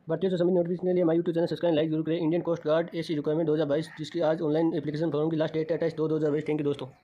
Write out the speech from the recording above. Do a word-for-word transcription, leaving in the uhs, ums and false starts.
भारतीय संबंधी नोटिफिकेशन के लिए हमारे यूट्यूब चैनल सब्सक्राइब लाइक जरूर करें। Indian coast guard AC requirement दो हज़ार बाईस जिसकी आज ऑनलाइन एप्लीकेशन फॉर्म की लास्ट डेट है अट्ठाईस दो दो हज़ार बाईस। थैंक यू दोस्तों।